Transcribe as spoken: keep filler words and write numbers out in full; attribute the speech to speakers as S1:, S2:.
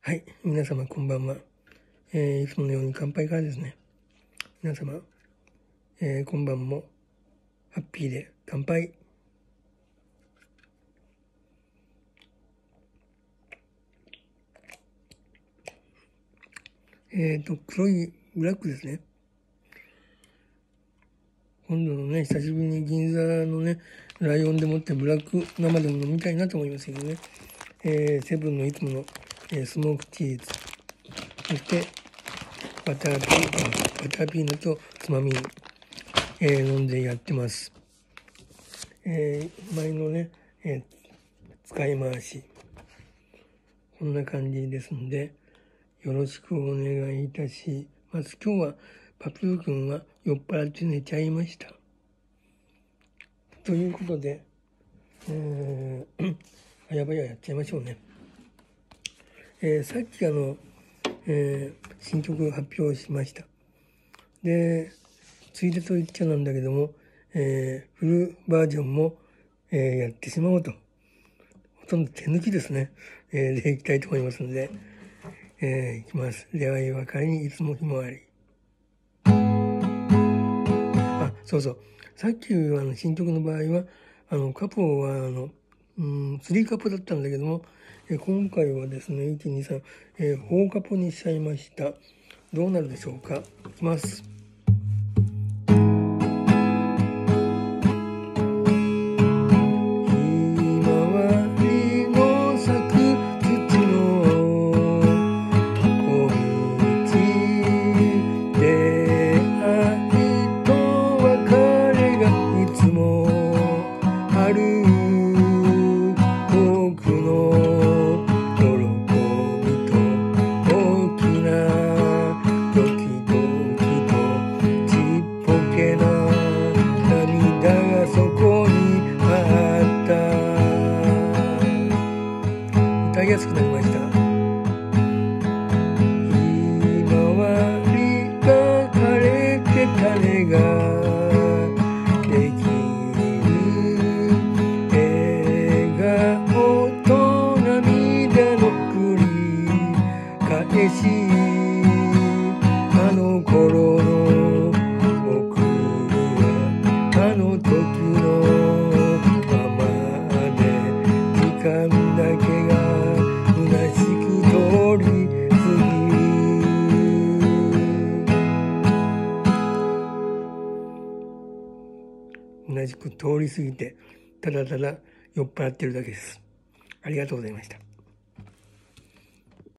S1: はい、皆様こんばんは。えー、いつものように乾杯からですね。皆様、えー、今晩もハッピーで乾杯。えーと、黒いブラックですね。今度のね、久しぶりに銀座のね、ライオンでもってブラック生でも飲みたいなと思いますけどね。えー、セブンのいつもの、えー、スモークチーズ。そして、バターピー、バターピーナッツをつまみに、えー、飲んでやってます。えー、前のね、えー、使い回し。こんな感じですんで、よろしくお願いいたします。今日はパプル君は酔っ払って寝ちゃいました。ということで、えー、あやばややっちゃいましょうね。えー、さっきあの、えー、新曲発表しました。で、ついでと言っちゃなんだけども、えー、フルバージョンも、えー、やってしまおうと。ほとんど手抜きですね。えー、でいきたいと思いますので、えー、いきます。出会い別れにいつもひまわり。あ、そうそう。さっきあの新曲の場合は、あの、カポは、あの、うん、スリーカポだったんだけども、えー、今回はですね、いち、に、さん、えー、フォーカポにしちゃいました。どうなるでしょうか。いきます。歌いやすくなりました。ひまわりが枯れて種ができる笑顔と涙の繰り返し、あの頃の僕はあの時のままで時間だけが同じく通り過ぎて、ただただ酔っ払ってるだけです。ありがとうございました。